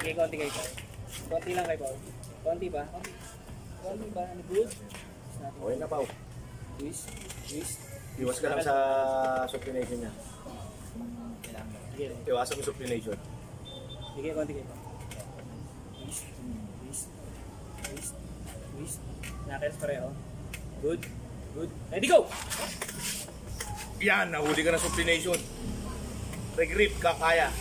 Sige, konti kayo. Konti lang kayo, Pao. Konti ba? Konti ba? Ano good? Okay na, Pao. Twist. Iwas ka lang sa supination niya. Iwasan mo supination. Sige, konti kayo. Twist. Knuckles pareho. Good. Ready, go! Yan, nahuli ka na supination. Regrip ka, kaya.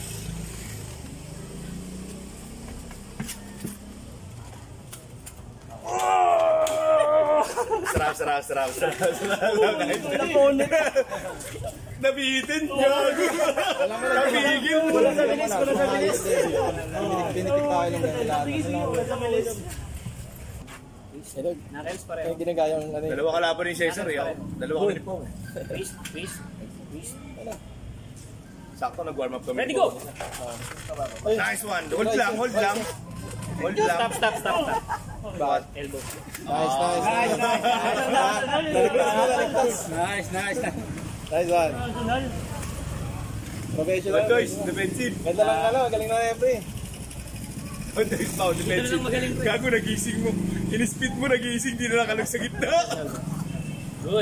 Sarap. Nabitin niya. Nabigil. Wala sa bilis. Binitik pa kayo ng ganila. Knuckles pareho. Kaya ginagaya yung ano. Dalawa kalaban ni Cesar. Dalawa ko ni Pong. Twist. Sakto nag-warm up kami. Ready, go! Nice one. Hold lang. Stop. What? Elbow. Nice one. Professional. Good choice. Defensive. Ganda lang galing na referee. Good choice, Pao. Defensive. Gago, nagising mo. In-speed mo, nagising. Di na nakalag sa gitna. Good.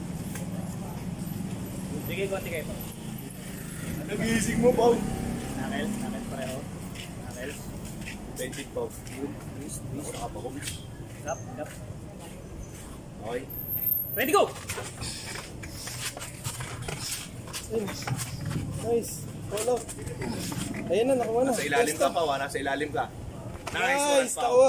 Sige, konti kayo. Nagising mo, Pao. Knuckles pareho. Knuckles. Defensive, Pao. Twist. Nakapako. Stop. Okay. Ready, go! Nice. Follow. Ayun na, nakuha na. Nasa ilalim ka, Pao. Nasa ilalim ka. Nice one, Pao. tawa.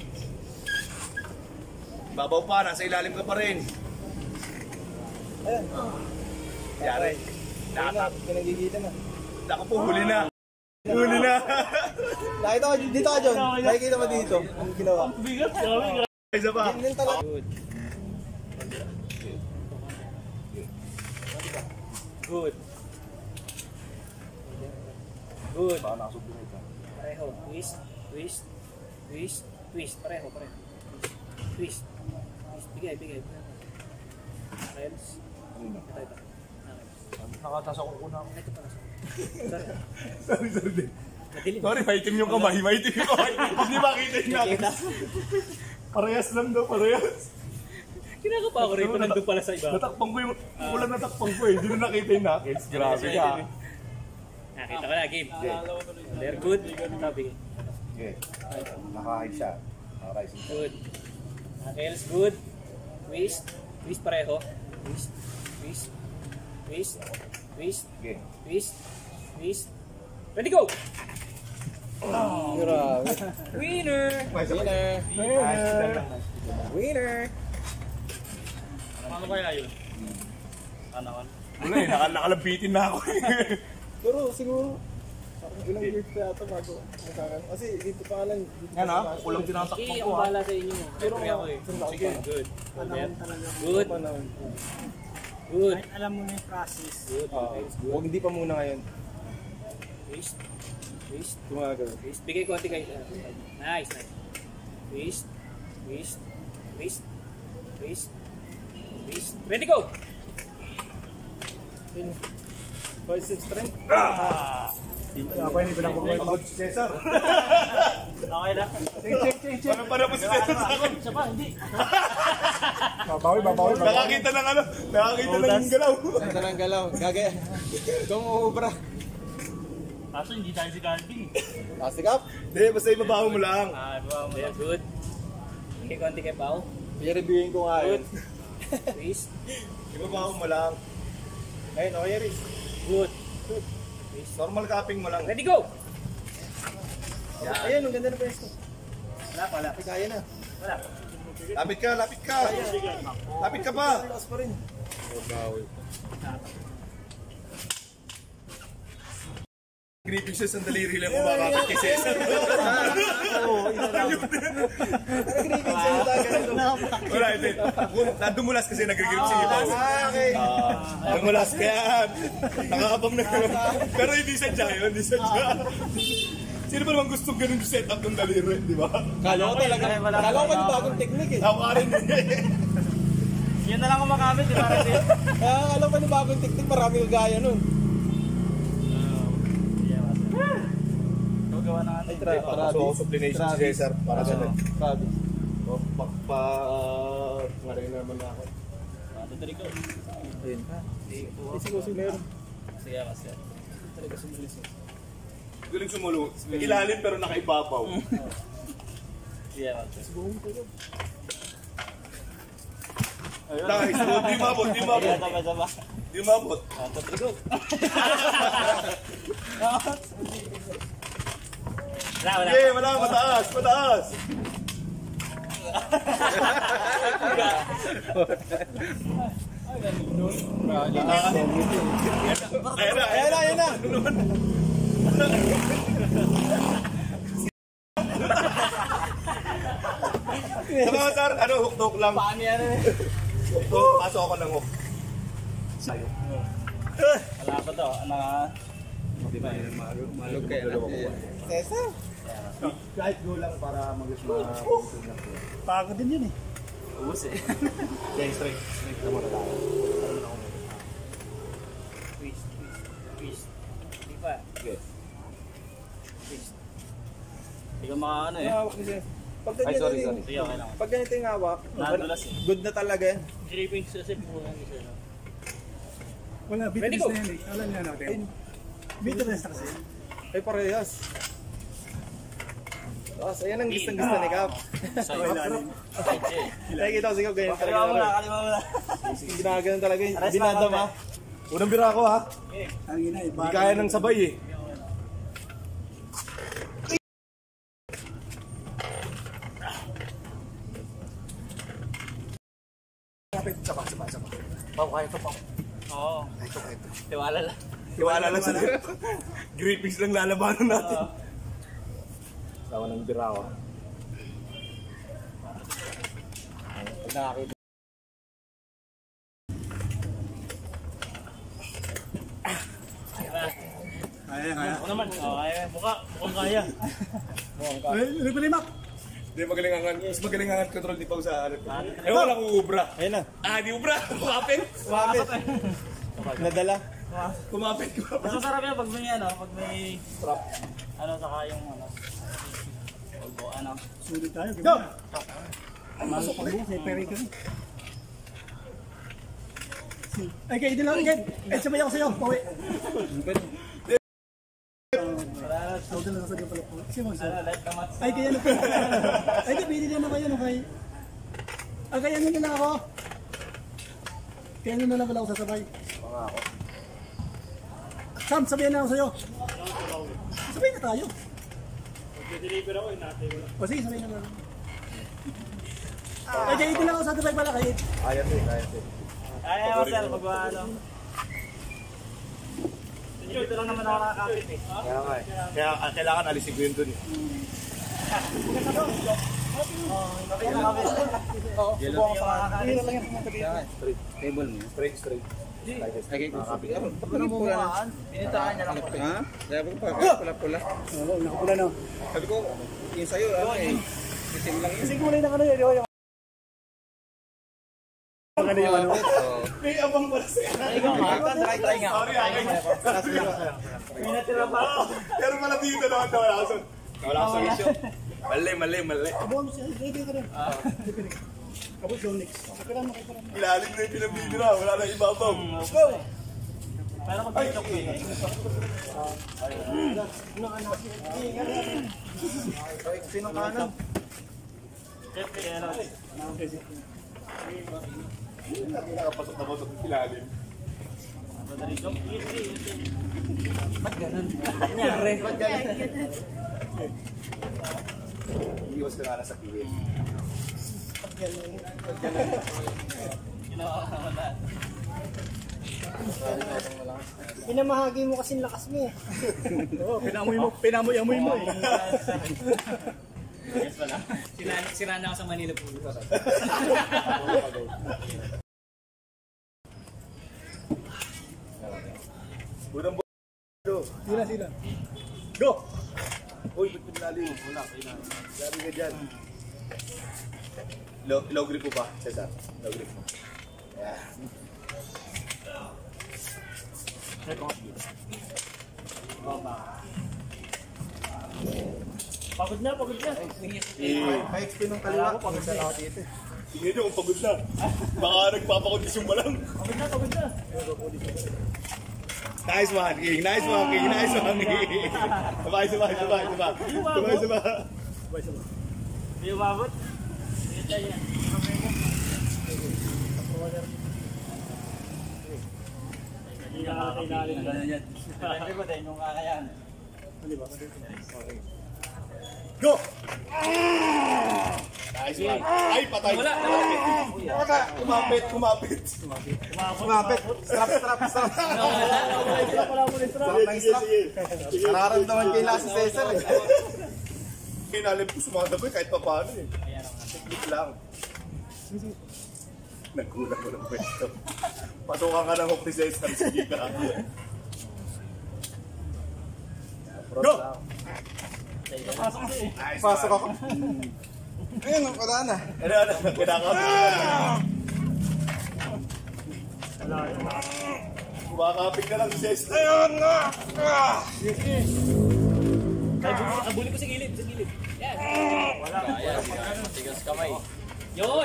Babaw pa. Nasa ilalim ka pa rin. Ayan. Yari. Pinagigita na. Naka po, huli na. Nakita ko, dito ka, John. Nakikita mo dito. Ang ginawa. Isa pa. Ganyan talaga. Good. Pareho. Twist. Pareho. Twist. Bigay. Knuckles. Ito. Nakatas ako kuna ako. Ito pala. Sorry. Madilim. Sorry, maitim yung kamay. Hindi makita yung nakita. Parehas lang daw. Kinakapa ako rin. Nandun pala sa iba. Natakpang ko yung... Walang natakpang ko eh. Hindi na nakita yung nakits. Grabe ka. Nakita ko na, game. They're good. Sabi. Okay. Naka-high siya. Naka-rise. Good. Knuckles, good. Twist pareho. Twist. Ready, go! Grabe. Winner! Paano kaya yun? Wala eh. Nakalabitin na ako eh. Pero siguro, ilang years pa yata bago magkakaroon. Kasi dito pa lang. Yan ha, kulang tinatakpan Sige, ko ang ha. bahala sa inyo. Pero ako eh. Sige, good. Good. Good. Alam mo na yung process. Good. Huwag hindi pa muna ngayon. Twist. Tumagano. Twist. Bigay konti kayo. Nice. Twist. Ready, go! Bicep strength. Pwede pa lang pagod si Cesar. Okay lang. Para po si Cesar sa akin. Siya pa, hindi. Babawi. Nakakita ng ano. Nakakita ng galaw. Ganda ng galaw. Gagaya. Kung uubra. Kaso hindi tayo si Calvin. Plastic up. Hindi, basta ibabaho mo lang. Yeah, good. Bigay konti kay Pao. I-reviewin ko nga yun. Twist. Ibabaho mo lang. Ayun, okay, Riz. Good. Normal cupping mo lang. Ready, go! Ayun, ang ganda ng pwesto. Wala. Kaya na. Wala. Lapit ka. Lapit ka pa. Lakas pa rin. Gripping siya sandali rin lang kumakapit kay Cesar. Nag-gripping sa'yo tayo. Wala, hindi. Nadumulas kasi nag-grip si Ivan. Okay. Nadumulas kaya nakakabang na. Pero hindi sadya yun, Sino ba naman gustong ganun yung setup ng daliri, di ba? Kala ko talaga. Kala ko yung bagong technique eh. Ako rin Yan na lang kumakamit, di ba? Kaya kala ko yung bagong technique. Marami kagaya nun. Gawa na ano. Papasok ako supplination si Cesar para sa nag. Travis. Ngayon naman na ako. Tutuloy ko. Ayun. Siguro si Meron. Sige kasi. Talaga sumulis. Galing sumulong. Ilalim pero nakaibabaw. Sige kasi. Siguro mo tayo. Nice. Di mabot, di mabot. Sabay-sabay. Di mabot. Tutuloy ko. Wala. Okay, wala. Mataas, mataas. Ayan na. Sama sir, ano, hook lang. Paano yan eh? Hook, pasok ako ng hook. Wala pa to. Ano nga? Malog kayo. Cesar. Kahit go lang para mag-isma. Pagod din yun eh. Ubus eh. Okay, straight naman na tayo. Twist. Hindi pa. Okay. Twist. Hindi ka makaano eh. Hawak ni Cesar. Pag ganyan Ay, sorry. Sige, okay lang. Pag ganito yung hawak, Nadulas eh. good na talaga yan. Dripping kasi muna ni sir. Wala, bitterness na yan eh. Alam niya natin. Bitterness na kasi. Ay parehas. Ayan ang gustong-gusto ni Cap. Sa'yo. Nakikita ko sigaw ganyan Kalima mo na, talaga. kalima mo na. Ginaganon talaga yun. Aras Dinadama. Unang bira ako ha. Ang ina eh. Hindi kaya ng sabay eh. Saba. Pao, kaya ito, Pao. Oo. Kaya ito. Tiwala lang. Tiwala lang sa grippings lang lalabanan natin. Sawa ng bira ako. Pag nakakita. Kaya. Ako naman. Okay. Mukhang kaya. Nagpalimak. Hindi, mas magaling ang control ni Pao sa ano. Ewan ko lang kung ubra. Ayun na. Di ubra. Kumapit. Kumapit. Nadala. Kumapit. Mas masarap yan pag may ano, pag may trap. Ano, saka yung ano. Polvo, ano. Sulit tayo. Go! Masok pa rin. Peri ka rin. Ay, kayo din lang. Ay, sabay ako sa'yo. Pawi. Ikaw din lang sa pala po. Kasi Ano, light na mats. ay, kaya na po. Ay, napili din ako yan. Okay. Ah, kaya na lang ako. Kaya na lang pala ako sasabay. Sam, sabihin na ako sa'yo. Sabay na tayo. Mag-deliver ako, natin. O sige, sabay na lang. Ay, kaya din lang ako sasabay pala kayo. Kaya to. Ay, sir, mag-ano. Dito lang naman ako nakakapit eh. Kaya nga eh. Kaya kailangan alisin ko yun dun eh. Subukan ko sa kakakakit. Table mo. Straight. Ano mo bumaan? Pinitaan niya lang po. Ha? Kaya pula-pula. Oo, nakapula na. Sabi ko, yung sa'yo, ano eh. Itim lang yun. Kasi kulay na ano yun. Maganda yung ano. May abang pala siya. Try nga. Sorry. May natira pa ako. Pero pala dito naman wala akong solution. Mali. Abo mo siya, ready ka rin. Kapos yung next. Kapiran mo. Ilalim na yung pinabibira. Wala na ibabaw. Go! Pero mag-tiktok mo eh. Sinong kanan? Siyempre, ano. Nakapasok na pasok ng ilalim. Iwas ka nga sa pilit. Ginawa ko naman na. Pinamahagi mo kasing lakas mo eh. Oo, pinamoy mo eh. Yes pala. Sira na ako sa Manila po. Unang Sila. Go! Uy, ba't pinalalim? Wala. Lalim ka dyan. Low grip mo ba, Cesar? Low grip mo. Yeah. Pagod na, pagod na. May XP nung kaliwa. Pagkita lang ako dito. Tingnan nyo kung pagod na. Baka nagpapakondisyon pa lang. Pagod na, pagod na. Nice one, King. Nice one, King. Nice one, King. Sabay. Hindi umabot. Sige tayo yan. Hindi na nakakailalim. Depende ba tayo nung kakayan? Go! Nice one. Ay, patay. Wala. Kumapit. Sige. Nararamdaman kayo si Cesar eh. Kinalim ko sumadaboy kahit pa paano eh. Technique lang. Nagkulang ko ng pwesto. Pasukan ka ng hook ni Cesar. Sige ka. Go! Nice Pasok one. ako. Ayun, wala na. Kumakapit ka lang si Cesar. Abuli ko sa gilid, sa gilid. Yan. Wala. Tigas kamay. Yun!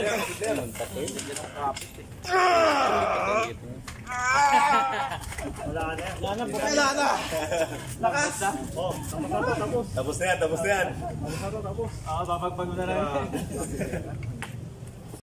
Wala na. Lakas. Tapos na yan. Babagbag mo na lang.